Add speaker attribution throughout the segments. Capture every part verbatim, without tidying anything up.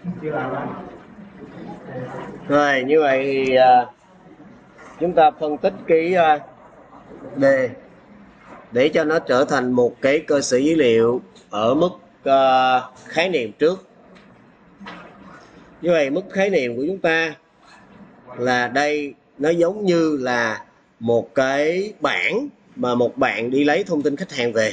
Speaker 1: Rồi như vậy thì uh, chúng ta phân tích cái uh, đề để cho nó trở thành một cái cơ sở dữ liệu ở mức uh, khái niệm trước. Như vậy mức khái niệm của chúng ta là đây, nó giống như là một cái bảng mà một bạn đi lấy thông tin khách hàng về.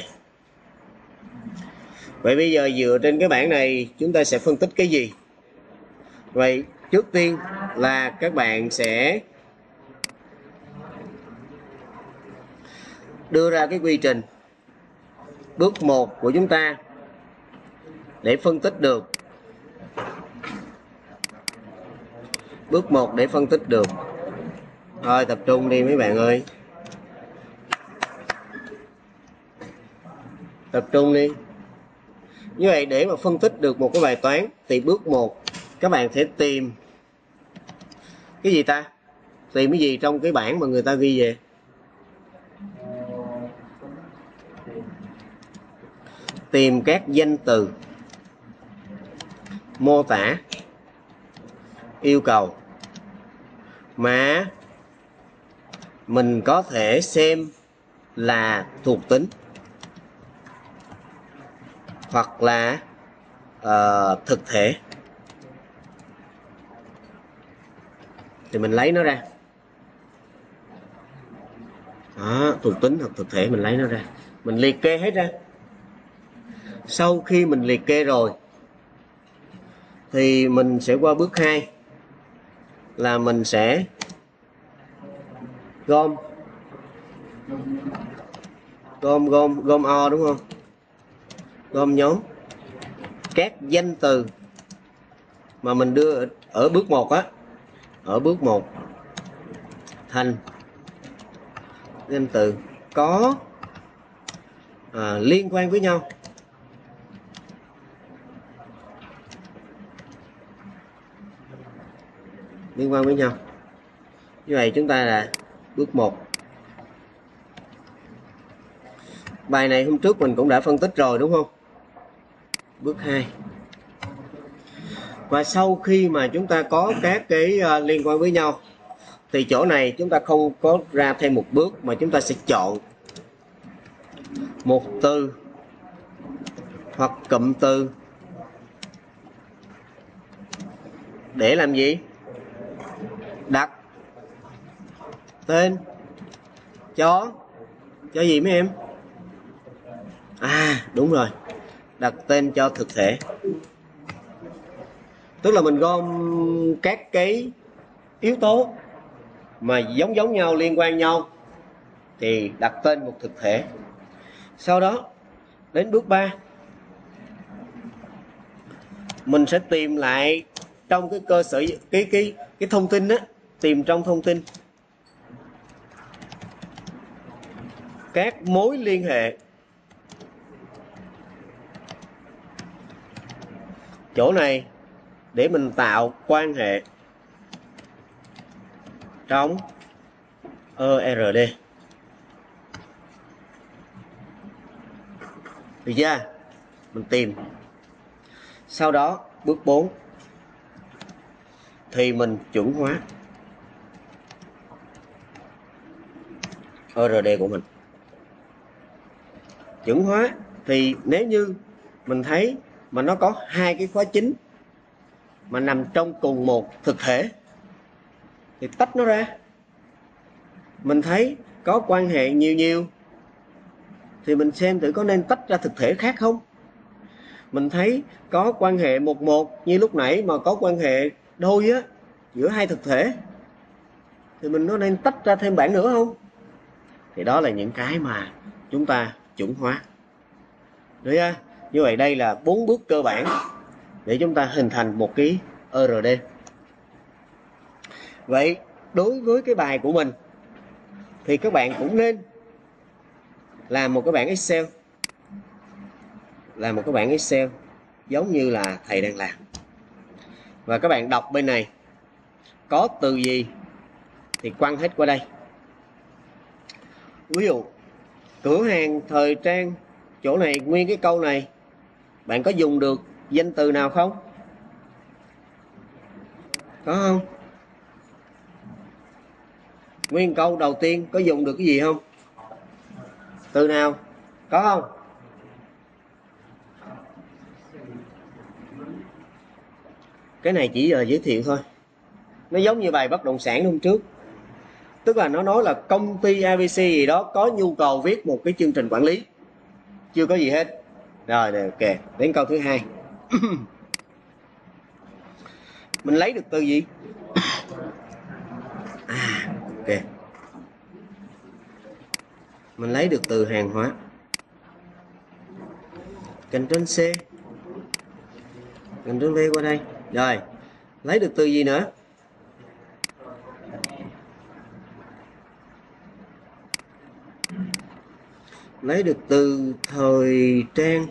Speaker 1: Vậy bây giờ dựa trên cái bảng này chúng ta sẽ phân tích cái gì? Vậy trước tiên là các bạn sẽ đưa ra cái quy trình bước một của chúng ta để phân tích được. Bước một để phân tích được. Thôi tập trung đi mấy bạn ơi. Tập trung đi. Như vậy để mà phân tích được một cái bài toán thì bước một các bạn sẽ tìm cái gì ta? Tìm cái gì trong cái bảng mà người ta ghi về? Tìm các danh từ, mô tả, yêu cầu mà mình có thể xem là thuộc tính hoặc là uh, thực thể, thì mình lấy nó ra. Đó, thuộc tính hoặc thực thể mình lấy nó ra, mình liệt kê hết ra. Sau khi mình liệt kê rồi thì mình sẽ qua bước hai là mình sẽ gom gom gom gom o, đúng không? Gom nhóm các danh từ mà mình đưa ở, ở bước một á, ở bước một thành danh từ có à, liên quan với nhau. Liên quan với nhau. Như vậy chúng ta là bước một. Bài này hôm trước mình cũng đã phân tích rồi đúng không? Bước hai. Và sau khi mà chúng ta có các cái uh, liên quan với nhau thì chỗ này chúng ta không có ra thêm một bước mà chúng ta sẽ chọn một từ hoặc cụm từ để làm gì? Đặt tên cho cho gì mấy em? À đúng rồi, đặt tên cho thực thể. Tức là mình gom các cái yếu tố mà giống giống nhau, liên quan nhau thì đặt tên một thực thể. Sau đó đến bước ba, mình sẽ tìm lại trong cái cơ sở cái cái cái thông tin đó, tìm trong thông tin các mối liên hệ. Chỗ này để mình tạo quan hệ trong e rờ đê. Được chưa? Mình tìm. Sau đó bước bốn thì mình chuẩn hóa e rờ đê của mình. Chuẩn hóa thì nếu như mình thấy mà nó có hai cái khóa chính mà nằm trong cùng một thực thể thì tách nó ra. Mình thấy có quan hệ nhiều nhiều thì mình xem thử có nên tách ra thực thể khác không. Mình thấy có quan hệ một một như lúc nãy mà có quan hệ đôi á giữa hai thực thể thì mình có nên tách ra thêm bảng nữa không? Thì đó là những cái mà chúng ta chuẩn hóa. Đấy á. Như vậy đây là bốn bước cơ bản để chúng ta hình thành một cái e rờ đê. Vậy đối với cái bài của mình thì các bạn cũng nên làm một cái bảng Excel. Làm một cái bảng Excel giống như là thầy đang làm. Và các bạn đọc bên này có từ gì thì quăng hết qua đây. Ví dụ cửa hàng thời trang, chỗ này nguyên cái câu này bạn có dùng được danh từ nào không? Có không? Nguyên câu đầu tiên có dùng được cái gì không? Từ nào? Có không? Cái này chỉ là giới thiệu thôi. Nó giống như bài bất động sản hôm trước. Tức là nó nói là công ty a bê xê gì đó có nhu cầu viết một cái chương trình quản lý. Chưa có gì hết. Rồi, rồi ok. Đến câu thứ hai. Mình lấy được từ gì? À, ok. Mình lấy được từ hàng hóa. Ctrl C. Ctrl V qua đây. Rồi, lấy được từ gì nữa? Lấy được từ thời trang.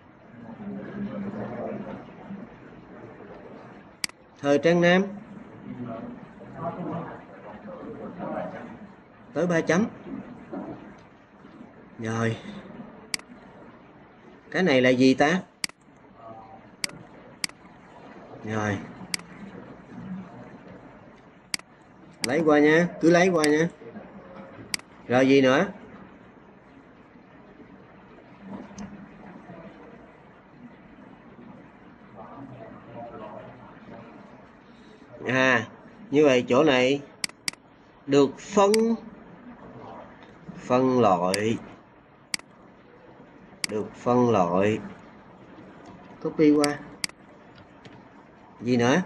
Speaker 1: Thời trang nam. Tới ba chấm. Rồi. Cái này là gì ta? Rồi. Lấy qua nha, cứ lấy qua nha. Rồi gì nữa? À, như vậy chỗ này được phân phân loại, được phân loại. Copy qua. Gì nữa?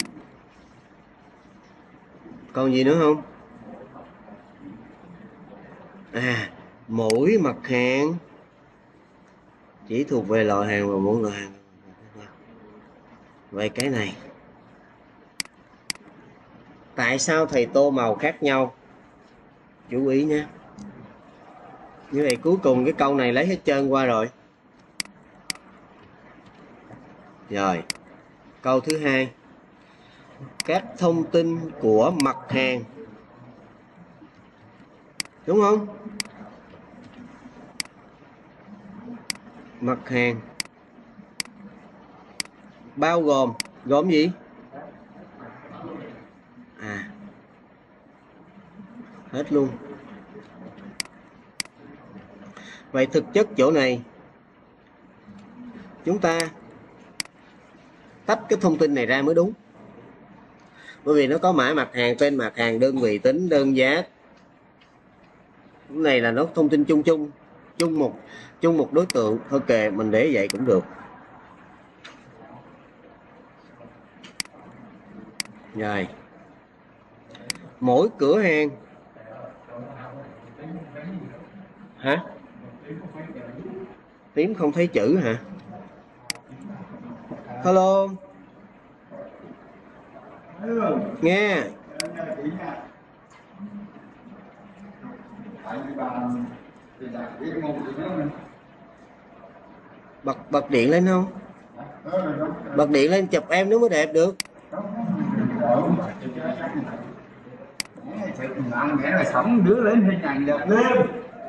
Speaker 1: Còn gì nữa không? À, mỗi mặt hàng chỉ thuộc về loại hàng và mỗi loại hàng. Vậy cái này tại sao thầy tô màu khác nhau? Chú ý nhé. Như vậy cuối cùng cái câu này lấy hết trơn qua rồi. Rồi, câu thứ hai. Các thông tin của mặt hàng. Đúng không? Mặt hàng bao gồm, gồm gì? À, hết luôn. Vậy thực chất chỗ này chúng ta tách cái thông tin này ra mới đúng. Bởi vì nó có mã mặt hàng, tên mặt hàng, đơn vị tính, đơn giá. Cái này là nó thông tin chung chung, chung một chung một đối tượng. Ok, mình để vậy cũng được. Rồi. Mỗi cửa hàng. Hả? Tím không thấy chữ hả? Hello. Nghe. Bật bật điện lên không? Bật điện lên chụp em nó mới đẹp được.
Speaker 2: Ăn nghĩa là sống đứa lên hình ảnh đẹp lên.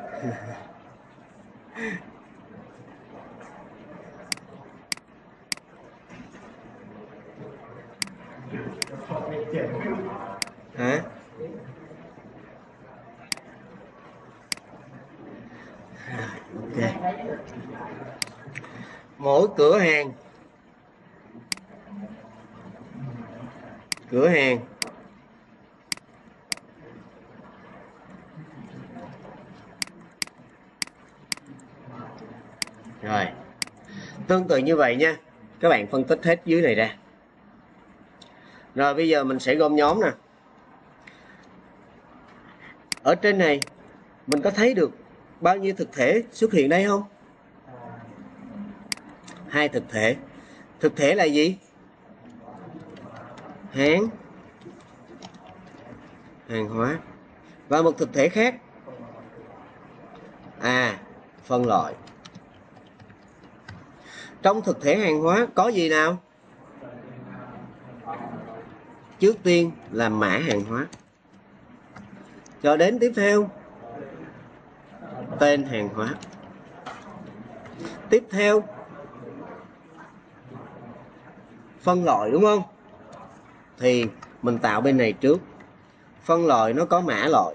Speaker 1: Hả? Ok. Mỗi cửa hàng cửa hàng rồi tương tự như vậy nha. Các bạn phân tích hết dưới này ra. Rồi bây giờ mình sẽ gom nhóm nè. Ở trên này mình có thấy được bao nhiêu thực thể xuất hiện đây không? Hai thực thể. Thực thể là gì? Hàng hàng hóa. Và một thực thể khác. À, phân loại. Trong thực thể hàng hóa có gì nào? Trước tiên là mã hàng hóa. Cho đến tiếp theo tên hàng hóa. Tiếp theo phân loại, đúng không? Thì mình tạo bên này trước. Phân loại nó có mã loại,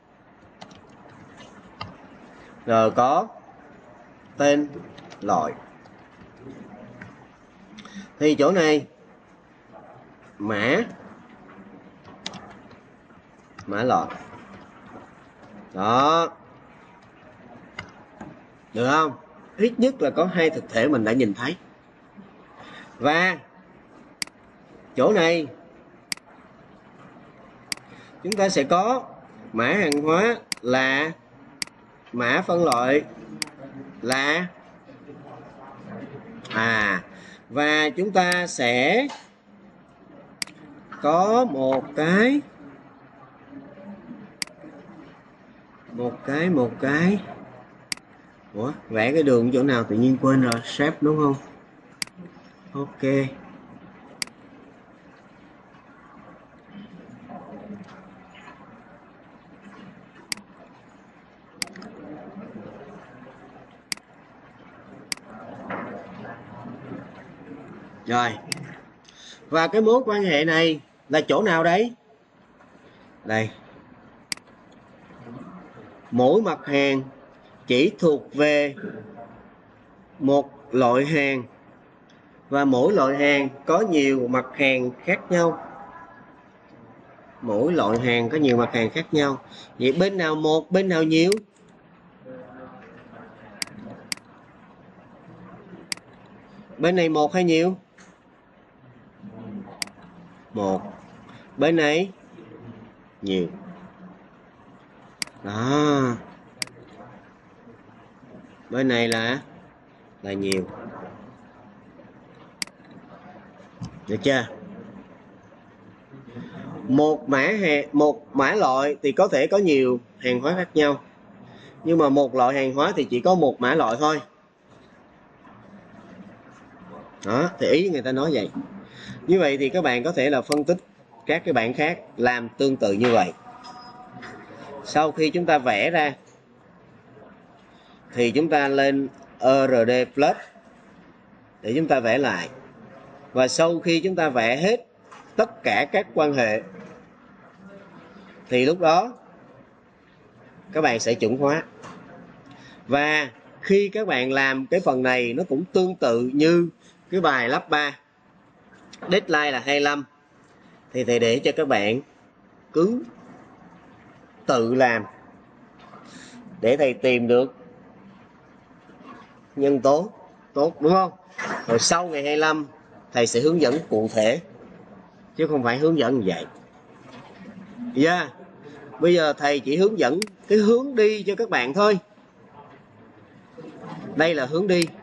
Speaker 1: rồi có tên loại. Thì chỗ này mã mã loại đó, được không? Ít nhất là có hai thực thể mình đã nhìn thấy. Và chỗ này chúng ta sẽ có mã hàng hóa là mã phân loại là à và chúng ta sẽ có một cái một cái một cái ủa vẽ cái đường chỗ nào tự nhiên quên rồi, shape đúng không? Ok, rồi. Và cái mối quan hệ này là chỗ nào đấy? Đây, mỗi mặt hàng chỉ thuộc về một loại hàng, và mỗi loại hàng có nhiều mặt hàng khác nhau. Mỗi loại hàng có nhiều mặt hàng khác nhau. Vậy bên nào một, bên nào nhiều? Bên này một hay nhiều? Một. Bên này nhiều. Đó. Bên này là là nhiều. Được chưa? Một mã hàng, một mã loại thì có thể có nhiều hàng hóa khác nhau. Nhưng mà một loại hàng hóa thì chỉ có một mã loại thôi. Đó, thì ý người ta nói vậy. Như vậy thì các bạn có thể là phân tích các cái bảng khác làm tương tự như vậy. Sau khi chúng ta vẽ ra thì chúng ta lên e rờ đê Plus để chúng ta vẽ lại. Và sau khi chúng ta vẽ hết tất cả các quan hệ thì lúc đó các bạn sẽ chuẩn hóa. Và khi các bạn làm cái phần này nó cũng tương tự như cái bài lắp ba, deadline là hai mươi lăm, thì thầy để cho các bạn cứ tự làm để thầy tìm được nhân tố tốt, đúng không? Rồi sau ngày hai mươi lăm thầy sẽ hướng dẫn cụ thể chứ không phải hướng dẫn như vậy. Yeah. Bây giờ thầy chỉ hướng dẫn cái hướng đi cho các bạn thôi. Đây là hướng đi,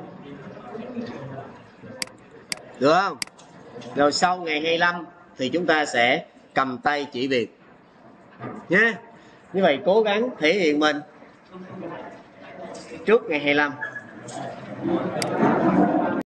Speaker 1: được không? Rồi sau ngày hai mươi lăm thì chúng ta sẽ cầm tay chỉ việc nhé. Như vậy cố gắng thể hiện mình trước ngày hai mươi lăm.